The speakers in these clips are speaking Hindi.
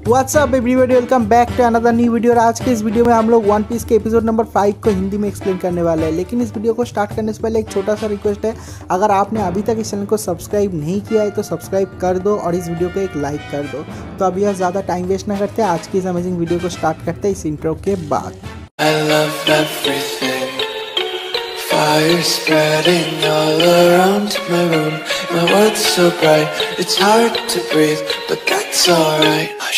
WhatsApp everybody, welcome back to another new video. और आज के इस वीडियो में हम लोग वन पीस के एपिसोड नंबर 5 को हिंदी में एक्सप्लेन करने वाले हैं। लेकिन इस वीडियो को स्टार्ट करने से पहले एक छोटा सा रिक्वेस्ट है, अगर आपने अभी तक इस चैनल को सब्सक्राइब नहीं किया है तो सब्सक्राइब कर दो और इस वीडियो को एक लाइक कर दो। तो अब यह ज़्यादा टाइम वेस्ट ना करते, आज की इस अमेजिंग वीडियो को स्टार्ट करते हैं इस इंट्रो के बाद। Fire spreading all around my room. My world's so bright, it's hard to breathe, but that's alright. Hush.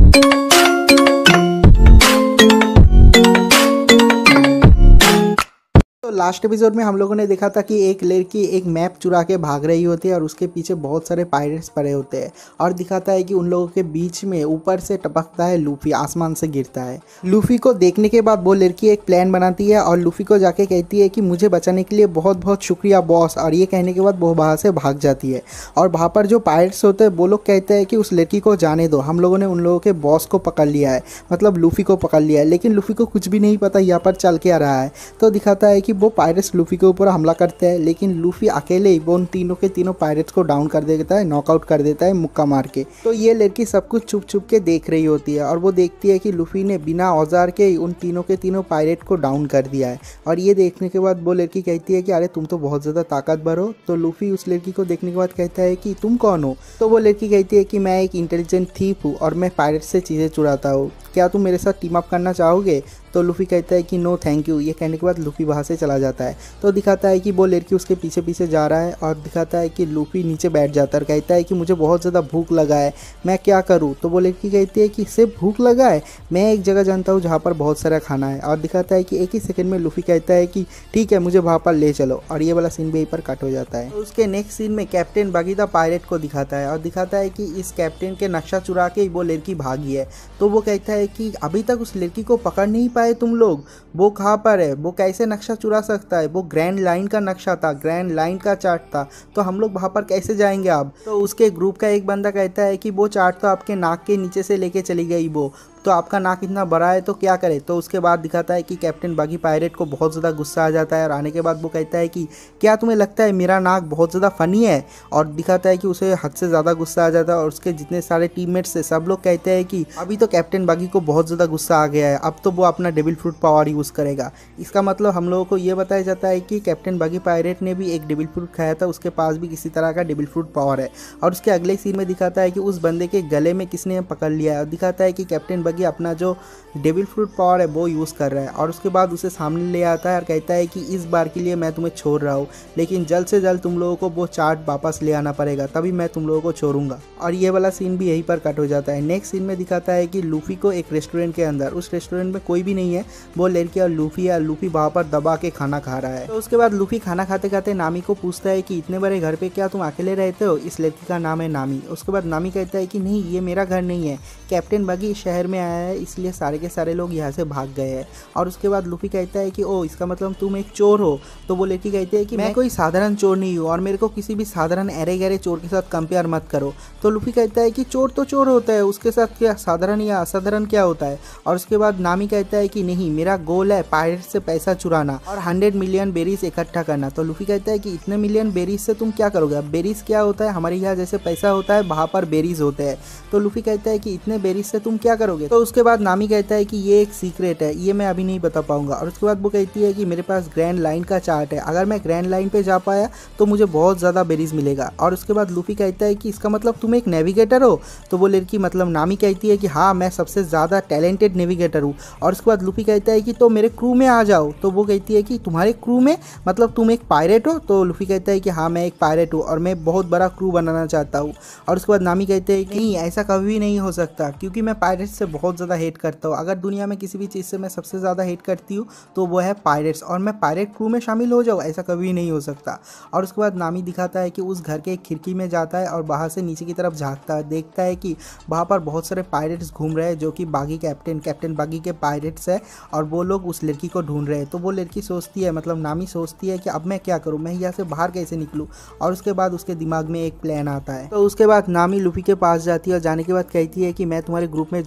Last episode में हम लोगों ने देखा था कि एक लड़की एक मैप चुरा के भाग रही होती है और उसके पीछे बहुत सारे पायरेट्स पड़े होते हैं और दिखाता है कि उन लोगों के बीच में ऊपर से टपकता है लूफी, आसमान से गिरता है। लूफी को देखने के बाद वो लड़की एक प्लान बनाती है और लूफी को जाके कहती है कि मुझे बचाने के लिए बहुत बहुत शुक्रिया बॉस, और ये कहने के बाद वो वहाँ से भाग जाती है। और वहाँ पर जो पायरेट्स होते हैं वो लोग कहते हैं कि उस लड़की को जाने दो, हम लोगों ने उन लोगों के बॉस को पकड़ लिया है, मतलब लूफी को पकड़ लिया है। लेकिन लूफी को कुछ भी नहीं पता यहाँ पर चल क्या रहा है। तो दिखाता है कि वो पायरेट्स लूफी के ऊपर हमला करते हैं, लेकिन लूफी अकेले ही वो उन तीनों के तीनों पायरेट्स को डाउन कर देता है, नॉकआउट कर देता है मुक्का मार के। तो ये लड़की सब कुछ छुप छुप के देख रही होती है और वो देखती है कि लूफी ने बिना औजार के ही उन तीनों के तीनों पायरेट को डाउन कर दिया है। और ये देखने के बाद वो लड़की कहती है कि अरे तुम तो बहुत ज़्यादा ताकतवर हो। तो लूफी उस लड़की को देखने के बाद कहता है कि तुम कौन हो। तो वो लड़की कहती है कि मैं एक इंटेलिजेंट थीप हूँ और मैं पायरेट से चीज़ें चुराता हूँ, क्या तुम मेरे साथ टीम अप करना चाहोगे। तो लूफी कहता है कि नो थैंक यू। ये कहने के बाद लूफी वहाँ से चला जाता है। तो दिखाता है कि वो लड़की उसके पीछे पीछे जा रहा है और दिखाता है कि लूफी नीचे बैठ जाता है और कहता है कि मुझे बहुत ज़्यादा भूख लगा है, मैं क्या करूँ। तो वो लड़की कहती है कि सिर्फ भूख लगा है, मैं एक जगह जानता हूँ जहाँ पर बहुत सारा खाना है। और दिखाता है कि एक ही सेकंड में लूफी कहता है कि ठीक है मुझे वहाँ पर ले चलो। और ये वाला सीन भी यहीं पर कट हो जाता है। तो उसके नेक्स्ट सीन में कैप्टन बगी द पायरेट को दिखाता है और दिखाता है कि इस कैप्टन के नक्शा चुरा के वो लड़की भागी है। तो वो कहता है कि अभी तक उस लड़की को पकड़ नहीं पाए तुम लोग, वो कहाँ पर है, वो कैसे नक्शा चुरा सकता है, वो ग्रैंड लाइन का नक्शा था, ग्रैंड लाइन का चार्ट था, तो हम लोग वहाँ पर कैसे जाएंगे अब। तो उसके ग्रुप का एक बंदा कहता है कि वो चार्ट तो आपके नाक के नीचे से लेके चली गई वो, तो आपका नाक इतना बड़ा है तो क्या करे। तो उसके बाद दिखाता है कि कैप्टन बगी पायरेट को बहुत ज़्यादा गुस्सा आ जाता है और आने के बाद वो कहता है कि क्या तुम्हें लगता है मेरा नाक बहुत ज़्यादा फ़नी है। और दिखाता है कि उसे हद से ज़्यादा गुस्सा आ जाता है और उसके जितने सारे टीममेट्स थे सब लोग कहते हैं कि अभी तो कैप्टन बगी को बहुत ज़्यादा गुस्सा आ गया है, अब तो वो अपना डेविल फ्रूट पावर यूज़ करेगा। इसका मतलब हम लोगों को ये बताया जाता है कि कैप्टन बगी पायरेट ने भी एक डेविल फ्रूट खाया था, उसके पास भी किसी तरह का डेविल फ्रूट पावर है। और उसके अगले सीन में दिखाता है कि उस बंदे के गले में किसने पकड़ लिया है और दिखाता है कि कैप्टन बगी अपना जो डेविल फ्रूट पावर है वो यूज़ कर रहा है। और उसके बाद उसे सामने ले आता है और कहता है कि इस बार के लिए मैं तुम्हें छोड़ रहा हूँ, लेकिन जल्द से जल्द तुम लोगों को वो चार्ट वापस ले आना पड़ेगा, तभी मैं तुम लोगों को छोड़ूंगा। और ये वाला सीन भी यहीं पर कट हो जाता है। नेक्स्ट सीन में दिखाता है कि लूफी को एक रेस्टोरेंट के अंदर, उस रेस्टोरेंट में कोई भी नहीं है, वो लड़की और लूफी है, लूफी वहाँ पर दबा के खाना खा रहा है। तो उसके बाद लूफी खाना खाते खाते नामी को पूछता है कि इतने बड़े घर पे क्या तुम अकेले रहते हो, इस लड़की का नाम है नामी। उसके बाद नामी कहता है कि नहीं ये मेरा घर नहीं है, कैप्टन बगी इस शहर में आया है इसलिए सारे के सारे लोग यहाँ से भाग गए हैं। और उसके बाद लूफी कहता है कि ओ इसका मतलब तुम एक चोर हो। तो वो लड़की कहती है कि मैं कोई साधारण चोर नहीं हूँ और मेरे को किसी भी साधारण अरे गहरे चोर के साथ कंपेयर मत करो। तो लूफी कहता है कि चोर तो चोर होता है, उसके साथ क्या साधारण या असाधारण क्या होता है। और उसके बाद नामी कहता है कि नहीं मेरा गोल है पायरेट से पैसा चुराना और 100 मिलियन बेरीज इकट्ठा करना। तो लूफी कहता है कि इतने मिलियन बेरीज से तुम क्या करोगे। अब बेरीज क्या होता है, हमारे यहाँ जैसे पैसा होता है वहाँ पर बेरीज होते हैं। तो लूफी कहता है कि इतने बेरीज से तुम क्या करोगे। तो उसके बाद नामी कहता है कि ये एक सीक्रेट है, ये मैं अभी नहीं बता पाऊंगा। और उसके बाद वो कहती है कि मेरे पास ग्रैंड लाइन का चार्ट है, अगर मैं ग्रैंड लाइन पे जा पाया तो मुझे बहुत ज़्यादा बेरीज मिलेगा। और उसके बाद लूफी कहता है कि इसका मतलब तुम एक नेविगेटर हो। तो वो लड़की मतलब नामी कहती है कि हाँ मैं सबसे ज़्यादा टैलेंटेड नेविगेटर हूँ। और उसके बाद लूफी कहता है कि तो मेरे क्रू में आ जाओ। तो वो कहती है कि तुम्हारे क्रू में मतलब तुम एक पायरेट हो। तो लूफी कहता है कि हाँ मैं एक पायरेट हूँ और मैं बहुत बड़ा क्रू बनाना चाहता हूँ। और उसके बाद नामी कहते हैं कि नहीं ऐसा कभी नहीं हो सकता, क्योंकि मैं पायरेट से बहुत ज़्यादा हेट करता हूँ। अगर दुनिया में किसी भी चीज़ से मैं सबसे ज़्यादा हेट करती हूँ तो वो है पायरेट्स, और मैं पायरेट क्रू में शामिल हो जाऊँ ऐसा कभी नहीं हो सकता। और उसके बाद नामी दिखाता है कि उस घर के एक खिड़की में जाता है और बाहर से नीचे की तरफ झांकता है, देखता है कि वहाँ पर बहुत सारे पायरेट्स घूम रहे हैं जो कि बागी कैप्टन बागी के पायरेट्स है और वो लोग उस लड़की को ढूंढ रहे हैं। तो वो लड़की सोचती है मतलब नामी सोचती है कि अब मैं क्या करूँ, मैं यहाँ से बाहर कैसे निकलूँ। और उसके बाद उसके दिमाग में एक प्लान आता है। तो उसके बाद नामी लूफी के पास जाती है और जाने के बाद कहती है कि मैं तुम्हारे ग्रुप में ज्वाइन करूँगी।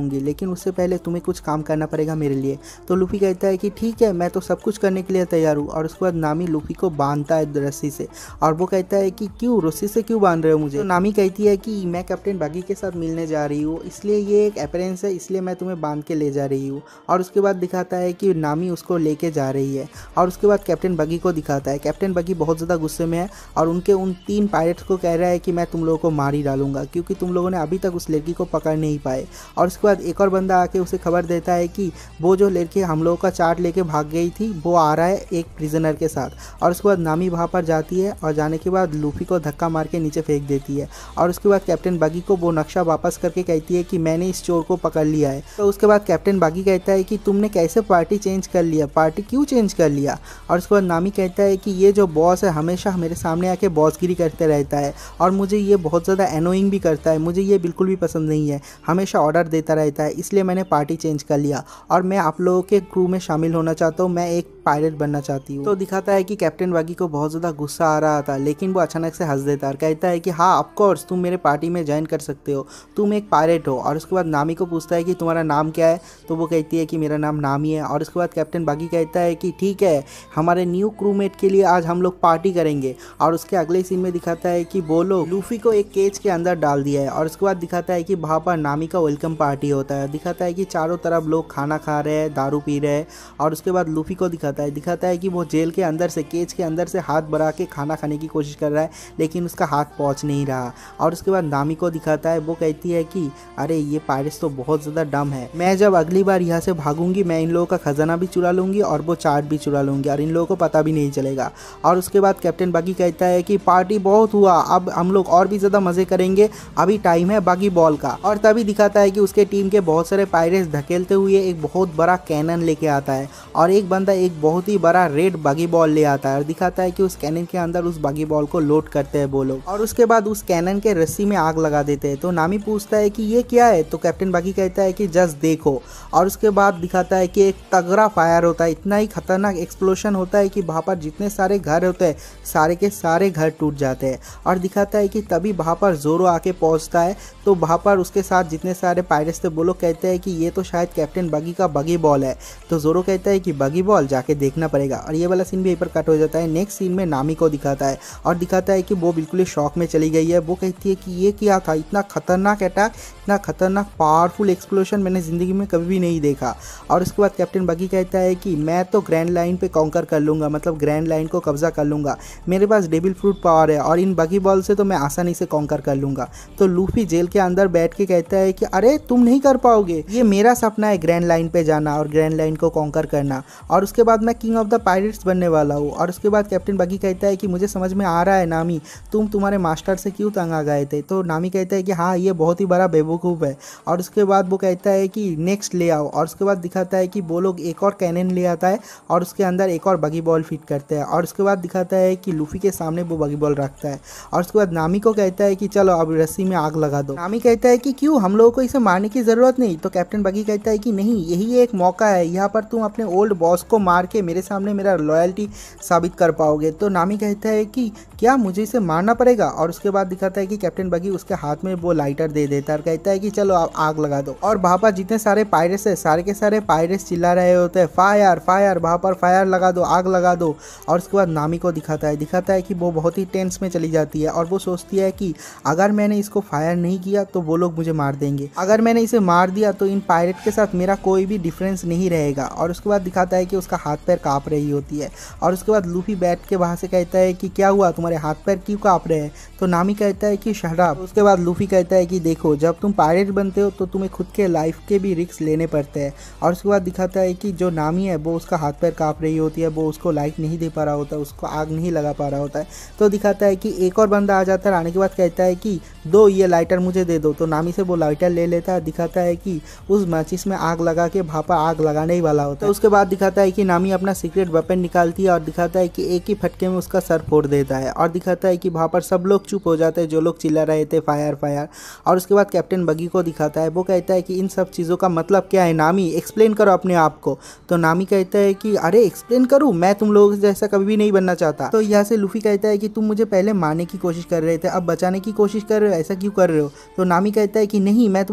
जाऊंगी, लेकिन उससे पहले तुम्हें कुछ काम करना पड़ेगा मेरे लिए। तो लूफी कहता है कि ठीक है, मैं तो सब कुछ करने के लिए तैयार हूँ। और उसके बाद नामी लूफी को बांधता है रस्सी से, और वो कहता है कि क्यों, रस्सी से क्यों बांध रहे हो मुझे? तो नामी कहती है कि मैं कैप्टन बगी के साथ मिलने जा रही हूँ, इसलिए ये एक अपीयरेंस है, इसलिए मैं तुम्हें बांध के ले जा रही हूँ। और उसके बाद दिखाता है कि नामी उसको लेके जा रही है। और उसके बाद कैप्टन बगी को दिखाता है। कैप्टन बगी बहुत ज़्यादा गुस्से में है और उनके उन 3 पायरेट्स को कह रहा है कि मैं तुम लोगों को मार ही डालूंगा, क्योंकि तुम लोगों ने अभी तक उस लड़की को पकड़ नहीं पाए। और उसके बाद एक और बंदा आके उसे खबर देता है कि वो जो लड़की हम लोगों का चार्ट लेके भाग गई थी, वो आ रहा है एक प्रिजनर के साथ। और उसके बाद नामी वहाँ पर जाती है और जाने के बाद लूफी को धक्का मार के नीचे फेंक देती है। और उसके बाद कैप्टन बगी को वो नक्शा वापस करके कहती है कि मैंने इस चोर को पकड़ लिया है। तो उसके बाद कैप्टन बगी कहता है कि तुमने कैसे पार्टी चेंज कर लिया, पार्टी क्यों चेंज कर लिया? और उसके बाद नामी कहता है कि ये जो बॉस है हमेशा मेरे सामने आके बॉसगिरी करते रहता है और मुझे ये बहुत ज़्यादा एनोइंग भी करता है, मुझे ये बिल्कुल भी पसंद नहीं है, हमेशा ऑर्डर देता रहता है, इसलिए मैंने पार्टी चेंज कर लिया और मैं आप लोगों के क्रू में शामिल होना चाहता हूँ, मैं एक पायलट बनना चाहती हूँ। तो दिखाता है कि कैप्टन बगी को बहुत ज़्यादा गुस्सा आ रहा था, लेकिन वो अचानक से हंस देता है, कहता है कि हाँ ऑफकोर्स तुम मेरे पार्टी में ज्वाइन कर सकते हो, तुम एक पायलट हो। और उसके बाद नामी को पूछता है कि तुम्हारा नाम क्या है? तो वो कहती है कि मेरा नाम नामी है। और उसके बाद कैप्टन बगी कहता है कि ठीक है, हमारे न्यू क्रूमेट के लिए आज हम लोग पार्टी करेंगे। और उसके अगले सीन में दिखाता है कि वो लोग लूफी को एक केज के अंदर डाल दिया है। और उसके बाद दिखाता है कि वहाँ पर नामी का वेलकम पार्टी होता है। दिखाता है कि चारों तरफ लोग खाना खा रहे हैं, दारू पी रहे हैं। और उसके बाद लूफी को दिखाता है कि वो जेल के अंदर से, केज के अंदर से हाथ बढ़ा के खाना खाने की कोशिश कर रहा है, लेकिन उसका हाथ पहुंच नहीं रहा। और उसके बाद नामी को दिखाता है, वो कहती है कि अरे ये पायरेट्स तो बहुत ज़्यादा डम है, मैं जब अगली बार यहाँ से भागूंगी मैं इन लोगों का खजाना भी चुरा लूंगी और वो चार्ट भी चुरा लूंगी और इन लोगों को पता भी नहीं चलेगा। और उसके बाद कैप्टन बगी कहता है कि पार्टी बहुत हुआ, अब हम लोग और भी ज़्यादा मज़े करेंगे, अभी टाइम है बगी बॉल का। और तभी दिखाता है कि उसके टीम के बहुत सारे पायरेट्स धकेलते हुए एक बहुत बड़ा कैनन लेके आता है और एक बंदा एक बहुत ही बड़ा रेड बगी बॉल ले आता है और दिखाता है कि उस कैनन के अंदर उस बगी बॉल को लोड करते हैं वो लोग। और उसके बाद उस कैनन के रस्सी में आग लगा देते हैं। तो नामी पूछता है कि ये क्या है? तो कैप्टन बगी कहता है कि जस्ट देखो। और उसके बाद दिखाता है कि एक तगड़ा फायर होता है, इतना ही खतरनाक एक्सप्लोशन होता है कि वहाँ पर जितने सारे घर होते हैं सारे के सारे घर टूट जाते हैं। और दिखाता है कि तभी वहाँ पर जोरो आके पहुँचता है। तो वहाँ पर उसके साथ जितने सारे पायरेट्स थे वो लोग कहते हैं कि ये तो शायद कैप्टन बगी का बगी बॉल है। तो जोरो कहता है कि बगी बॉल जाके देखना पड़ेगा। और ये वाला सीन भी यहीं पर कट हो जाता है। नेक्स्ट सीन में नामी को दिखाता है और दिखाता है कि वो बिल्कुल ही शॉक में चली गई है। वो कहती है कि ये क्या था, इतना खतरनाक अटैक, इतना खतरनाक पावरफुल एक्सप्लोशन मैंने ज़िंदगी में कभी भी नहीं देखा। और उसके बाद कैप्टन बगी कहता है कि मैं तो ग्रैंड लाइन पे कॉन्कर कर लूँगा, मतलब ग्रैंड लाइन को कब्जा कर लूँगा, मेरे पास डेविल फ्रूट पावर है और इन बगी बॉल से तो मैं आसानी से कॉन्कर कर लूँगा। तो लूफी जेल के अंदर बैठ के कहता है कि अरे तुम नहीं कर पाओगे, ये मेरा सपना है ग्रैंड लाइन पे जाना और ग्रैंड लाइन को कॉन्कर करना, और उसके बाद मैं किंग ऑफ द पायरेट्स बनने वाला हूँ। और उसके बाद कैप्टन बगी कहता है कि मुझे समझ में आ रहा है नामी, तुम तुम्हारे मास्टर से क्यों तंग आ गए थे। तो नामी कहता है कि हाँ ये बहुत ही बड़ा बेवकूफ़ है। और उसके बाद वो कहता है कि नेक्स्ट ले आओ। और उसके बाद दिखाता है कि वो लोग एक और कैनन ले आता है और उसके अंदर एक और बगी बॉल फिट करते हैं। और उसके बाद दिखाता है कि लूफी के सामने वो बगी बॉल रखता है और उसके बाद नामी को कहता है कि चलो अब रस्सी में आग लगा दो। नामी कहता है कि क्यों, हम लोगों को इसे मारने की ज़रूरत नहीं। तो कैप्टन बगी कहता है कि नहीं, यही एक मौका है, यहाँ पर तुम अपने ओल्ड बॉस को मार के मेरे सामने मेरा लॉयल्टी साबित कर पाओगे। तो नामी कहता है कि क्या मुझे इसे मारना पड़ेगा। और उसके बाद दिखाता है कि कैप्टन बगी उसके हाथ में वो लाइटर दे देता है और कहता है कि चलो आप आग लगा दो। और वहाँ पर जितने सारे पायरेट्स है सारे के सारे पायरेट्स चिल्ला रहे होते हैं फायर फायर, वहाँ पर फायर लगा दो, आग लगा दो। और उसके बाद नामी को दिखाता है कि वो बहुत ही टेंस में चली जाती है और वो सोचती है कि अगर मैंने इसको फायर नहीं किया तो वो लोग मुझे मार देंगे, अगर मैंने इसे मार दिया तो इन पायरेट के साथ मेरा कोई भी डिफरेंस नहीं रहेगा। और उसके बाद दिखाता है कि उसका हाथ पैर काँप रही होती है। और उसके बाद लूफी बैठ के वहाँ से कहता है कि क्या हुआ, तुम्हारे हाथ पैर क्यों काँप रहे हैं। तो नामी कहता है कि शट अप। उसके बाद लूफी कहता है कि देखो जब तुम पायरेट बनते हो तो तुम्हें खुद के लाइफ के भी रिस्क लेने पड़ते हैं। और उसके बाद दिखाता है कि जो नामी है वो उसका हाथ पैर काँप रही होती है, वो उसको लाइट नहीं दे पा रहा होता है, उसको आग नहीं लगा पा रहा होता है। तो दिखाता है कि एक और बंदा आ जाता है, आने के बाद कहता है कि दो ये लाइटर मुझे दे दो। तो नामी से वो लाइटर ले लेता है। दिखाता है कि उस माचिस में आग लगा के भापा आग लगाने ही वाला होता है। तो उसके बाद दिखाता है कि नामी अपना सीक्रेट वेपन निकालती है और दिखाता है कि एक ही फटके में उसका सर फोड़ देता है। और दिखाता है कि वहाँ पर सब लोग चुप हो जाते हैं जो लोग चिल्ला रहे थे फायर फायर। और उसके बाद कैप्टन बगी को दिखाता है, वो कहता है कि इन सब चीज़ों का मतलब क्या है, नामी एक्सप्लेन करो अपने आप को। तो नामी कहता है कि अरे एक्सप्लेन करूँ, मैं तुम लोगों जैसा कभी भी नहीं बनना चाहता। तो यहाँ से लूफी कहता है कि तुम मुझे पहले मारने की कोशिश कर रहे थे, अब बचाने की कोशिश कर रहे हो, ऐसा क्यों कर रहे हो। तो नामी कहता है कि नहीं, मैं तुम्हें बचाने की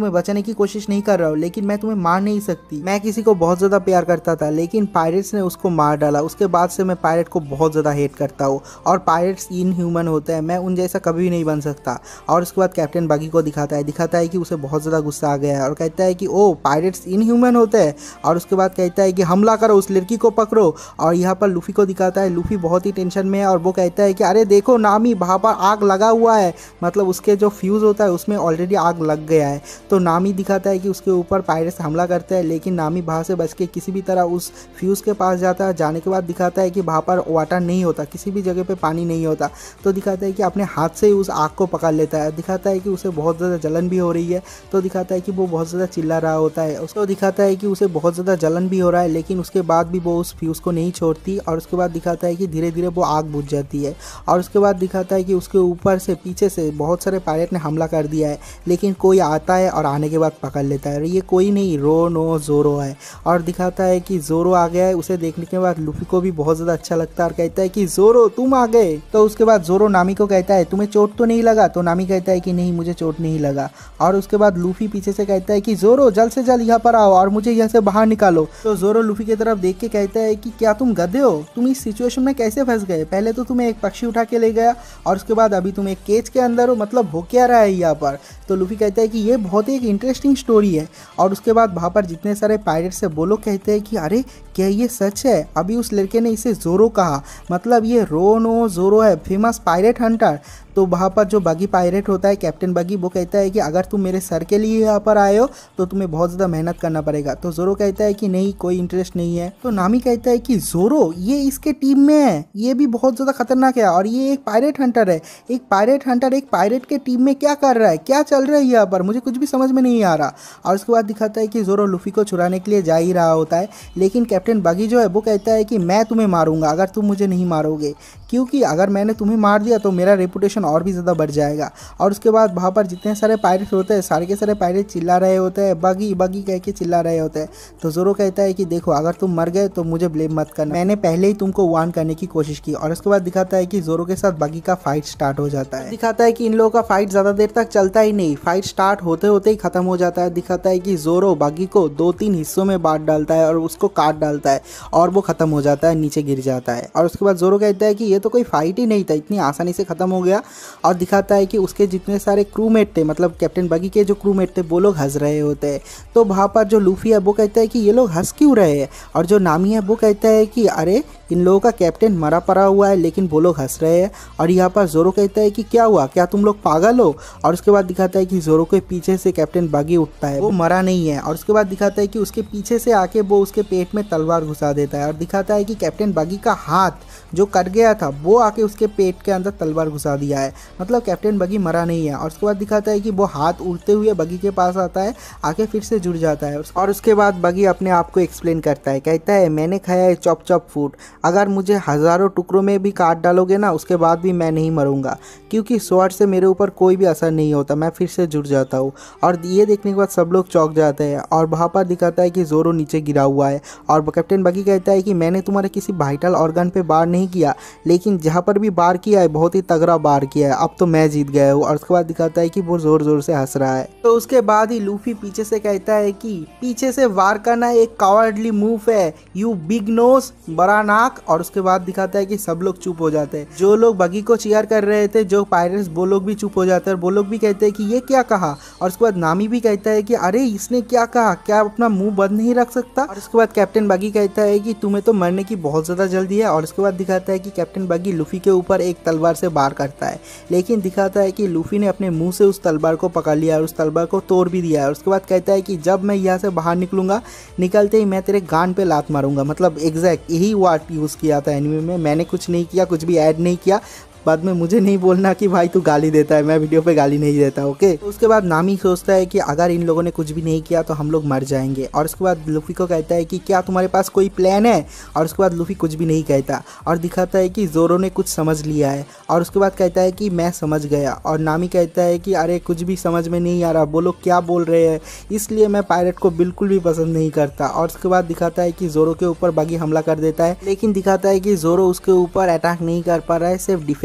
की कोशिश नहीं कर रहा हूँ, लेकिन मैं तुम्हें मार नहीं सकती। मैं किसी को बहुत ज़्यादा प्यार करता था, लेकिन पायरेट्स ने उसको मार डाला। उसके बाद से मैं पायरेट को बहुत ज़्यादा हेट करता हूँ और पायरेट्स इनह्यूमन होते हैं, मैं उन जैसा कभी नहीं बन सकता। और उसके बाद कैप्टन बगी को दिखाता है कि उसे बहुत ज़्यादा गुस्सा आ गया है और कहता है कि ओ पायरेट्स इनह्यूमन होते हैं। और उसके बाद कहता है कि हमला करो, उस लड़की को पकड़ो। और यहाँ पर लूफी को दिखाता है। लूफी बहुत ही टेंशन में है और वो कहता है कि अरे देखो नामी, वहाँ पर आग लगा हुआ है, मतलब उसके जो फ्यूज़ होता है उसमें ऑलरेडी आग लग गया है। तो नामी दिखाता है कि उसके ऊपर पायरेट्स हमला करते हैं, लेकिन नामी वहाँ से बच के किसी भी तरह उस फ्यूज़ के पास जाता है। जाने के बाद दिखाता है कि वहाँ पर वाटर नहीं होता, किसी भी जगह पे पानी नहीं होता। तो दिखाता है कि अपने हाथ से ही उस आग को पकड़ लेता है। दिखाता है कि उसे बहुत ज़्यादा जलन भी हो रही है। तो दिखाता है कि वो बहुत ज़्यादा चिल्ला रहा होता है। उसको दिखाता है कि उसे बहुत ज़्यादा जलन भी हो रहा है, लेकिन उसके बाद भी वो उस फ्यूज़ को नहीं छोड़ती। और उसके बाद दिखाता है कि धीरे धीरे वो आग बुझ जाती है। और उसके बाद दिखाता है कि उसके ऊपर से पीछे से बहुत सारे पायरेट ने हमला कर दिया है, लेकिन कोई आता है और आने के बाद पकड़ लेता है। ये कोई नहीं, ज़ोरो है। और दिखाता है कि ज़ोरो आ गया है। उसे देखने के बाद लूफी को भी बहुत ज़्यादा अच्छा लगता है और कहता है कि ज़ोरो तुम आ गए। तो उसके बाद ज़ोरो नामी को कहता है तुम्हें चोट तो नहीं लगा? तो नामी कहता है कि नहीं, मुझे चोट नहीं लगा। और उसके बाद लूफी पीछे से कहता है कि ज़ोरो जल्द से जल्द यहाँ पर आओ और मुझे यहाँ से बाहर निकालो। तो ज़ोरो लूफी की तरफ देख के कहता है कि क्या तुम गधे हो? तुम इस सिचुएशन में कैसे फंस गए? पहले तो तुम्हें एक पक्षी उठा के ले गया और उसके बाद अभी तुम एक केज के अंदर हो, मतलब हो क्या रहा है यहाँ पर? तो लूफी कहता है कि ये बहुत ही एक इंटरेस्टिंग स्टोरी है। और उसके बाद वहाँ पर जितने सारे पायरेट्स है वो लोग कहते हैं कि अरे क्या ये सच है? अभी उस लड़के ने इसे ज़ोरो कहा, मतलब ये ज़ोरो है, फेमस पायरेट हंटर। तो वहाँ पर जो बगी पायरेट होता है, कैप्टन बगी, वो कहता है कि अगर तुम मेरे सर के लिए यहाँ पर आए हो तो तुम्हें बहुत ज़्यादा मेहनत करना पड़ेगा। तो ज़ोरो कहता है कि नहीं, कोई इंटरेस्ट नहीं है। तो नामी कहता है कि ज़ोरो ये इसके टीम में है, ये भी बहुत ज़्यादा खतरनाक है और ये एक पायरेट हंटर है। एक पायरेट हंटर एक पायरेट के टीम में क्या कर रहा है, क्या चल रहा है यहाँ पर? मुझे कुछ भी समझ में नहीं आ रहा। और उसके बाद दिखाता है कि ज़ोरो लूफी को छुड़ाने के लिए जा ही रहा होता है, लेकिन कैप्टन बगी जो है वो कहता है कि मैं तुम्हें मारूंगा अगर तुम मुझे नहीं मारोगे, क्योंकि अगर मैंने तुम्हें मार दिया तो मेरा रेपुटेशन और भी ज़्यादा बढ़ जाएगा। और उसके बाद वहाँ पर जितने सारे पायरेट होते हैं, सारे के सारे पायरेट चिल्ला रहे होते हैं, बगी बगी कह के चिल्ला रहे होते हैं। तो ज़ोरो कहता है कि देखो अगर तुम मर गए तो मुझे ब्लेम मत करना, मैंने पहले ही तुमको वार्न करने की कोशिश की। और उसके बाद दिखाता है कि ज़ोरो के साथ बगी का फाइट स्टार्ट हो जाता है। दिखाता है कि इन लोगों का फाइट ज़्यादा देर तक चलता ही नहीं, फाइट स्टार्ट होते होते ही खत्म हो जाता है। दिखाता है कि ज़ोरो बगी को 2-3 हिस्सों में बांट डालता है और उसको काट डालता है और वो खत्म हो जाता है, नीचे गिर जाता है। और उसके बाद ज़ोरो कहता है कि ये तो कोई फाइट ही नहीं था, इतनी आसानी से खत्म हो गया। और दिखाता है कि उसके जितने सारे क्रूमेट थे, मतलब कैप्टन बगी के जो क्रूमेट थे, वो लोग हंस रहे होते हैं। तो वहाँ पर जो लूफी है वो कहता है कि ये लोग हंस क्यों रहे हैं? और जो नामी है वो कहता है कि अरे इन लोगों का कैप्टन मरा पड़ा हुआ है, लेकिन वो लोग हंस रहे हैं। और यहाँ पर ज़ोरो कहता है कि क्या हुआ, क्या तुम लोग पागल हो? और उसके बाद दिखाता है कि ज़ोरो के पीछे से कैप्टन बगी उठता है, वो मरा नहीं है। और उसके बाद दिखाता है कि उसके पीछे से आके वो उसके पेट में तलवार घुसा देता है और दिखाता है कि कैप्टन बगी का हाथ जो कट गया था वो आके उसके पेट के अंदर तलवार घुसा दिया है, मतलब कैप्टन बगी मरा नहीं है। और उसके बाद दिखाता है कि वो हाथ उड़ते हुए बगी के पास आता है, आके फिर से जुड़ जाता है। और उसके बाद बगी अपने आप को एक्सप्लेन करता है, कहता है मैंने खाया है चॉप चॉप फूड, अगर मुझे हज़ारों टुकड़ों में भी काट डालोगे ना उसके बाद भी मैं नहीं मरूंगा, क्योंकि स्वॉर्ड से मेरे ऊपर कोई भी असर नहीं होता, मैं फिर से जुड़ जाता हूँ। और ये देखने के बाद सब लोग चौंक जाते हैं। और वहाँ पर दिखाता है कि ज़ोरो नीचे गिरा हुआ है और कैप्टन बगी कहता है कि मैंने तुम्हारे किसी वाइटल ऑर्गन पे बार नहीं किया, लेकिन जहाँ पर भी बार किया है बहुत ही तगड़ा बार किया है, अब तो मैं जीत गया हूँ। और उसके बाद दिखाता है कि वो जोर जोर से हंस रहा है। तो उसके बाद ही लूफी पीछे से कहता है कि पीछे से वार करना एक कावर्डली मूव है, यू बिग नोज, बड़ा नाक। और उसके बाद दिखाता है कि सब लोग चुप हो जाते हैं, जो लोग बगी को चीयर कर रहे थे, जो पायरेट्स, वो लोग भी चुप हो जाते हैं और वो लोग भी कहते हैं कि ये क्या कहा। और उसके बाद नामी भी कहता है कि अरे इसने क्या कहा, क्या अपना मुंह बंद नहीं रख सकता। और उसके बाद कैप्टन बगी कहता है कि तुम्हें तो मरने की बहुत ज्यादा जल्दी है। और उसके बाद दिखाता है कि कैप्टन बगी लूफी के ऊपर एक तलवार से वार करता है, लेकिन दिखाता है कि लूफी ने अपने मुंह से उस तलवार को पकड़ लिया और उस तलवार को तोड़ भी दिया है। उसके बाद कहता है कि जब मैं यहाँ से बाहर निकलूंगा, निकलते ही मैं तेरे गान पे लात मारूंगा, मतलब एग्जैक्ट यही वर्ड यूज़ किया था एनिमे में, मैंने कुछ नहीं किया, कुछ भी ऐड नहीं किया। बाद में मुझे नहीं बोलना कि भाई तू गाली देता है, मैं वीडियो पे गाली नहीं देता, ओके। तो उसके बाद नामी सोचता है कि अगर इन लोगों ने कुछ भी नहीं किया तो हम लोग मर जाएंगे। और उसके बाद लूफी को कहता है कि क्या तुम्हारे पास कोई प्लान है। और उसके बाद लूफी कुछ भी नहीं कहता और दिखाता है कि ज़ोरो ने कुछ समझ लिया है। और उसके बाद कहता है कि मैं समझ गया। और नामी कहता है कि अरे कुछ भी समझ में नहीं आ रहा, वो लोग क्या बोल रहे हैं, इसलिए मैं पायरेट को बिल्कुल भी पसंद नहीं करता। और उसके बाद दिखाता है कि ज़ोरो के ऊपर बगी हमला कर देता है, लेकिन दिखाता है कि ज़ोरो उसके ऊपर अटैक नहीं कर पा रहा है, सिर्फ डिफेंस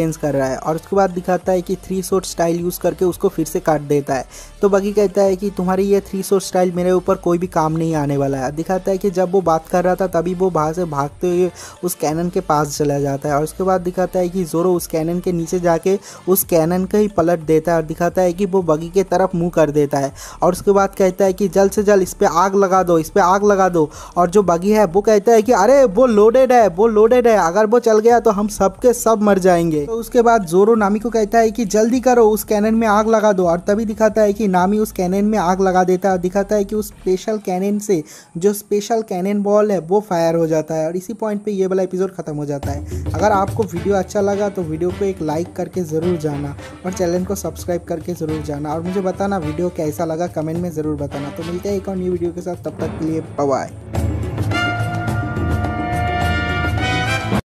चेंज कर रहा है और उसके बाद दिखाता है कि 3 शॉट स्टाइल यूज़ करके उसको फिर से काट देता है। तो बगी कहता है कि तुम्हारी ये 3 शॉट स्टाइल मेरे ऊपर कोई भी काम नहीं आने वाला है। दिखाता है कि जब वो बात कर रहा था तभी वो वहाँ से भागते हुए उस कैनन के पास चला जाता है और उसके बाद दिखाता है कि ज़ोरो उस कैनन के नीचे जाके उस कैनन का ही पलट देता है और दिखाता है कि वो बगी के तरफ मुँह कर देता है और उसके बाद कहता है कि जल्द से जल्द इस पर आग लगा दो, इस पर आग लगा दो। और जो बगी है वो कहता है कि अरे वो लोडेड है, वो लोडेड है, अगर वो चल गया तो हम सब के सब मर जाएंगे। तो उसके बाद ज़ोरो नामी को कहता है कि जल्दी करो, उस कैनन में आग लगा दो और तभी दिखाता है कि नामी उस कैनन में आग लगा देता है। दिखाता है कि उस स्पेशल कैनन से जो स्पेशल कैनन बॉल है वो फायर हो जाता है और इसी पॉइंट पे ये वाला एपिसोड खत्म हो जाता है। अगर आपको वीडियो अच्छा लगा तो वीडियो को एक लाइक करके ज़रूर जाना और चैनल को सब्सक्राइब करके ज़रूर जाना और मुझे बताना वीडियो कैसा लगा, कमेंट में ज़रूर बताना। तो मिलते हैं एक और न्यू वीडियो के साथ, तब तक के लिए बाय बाय।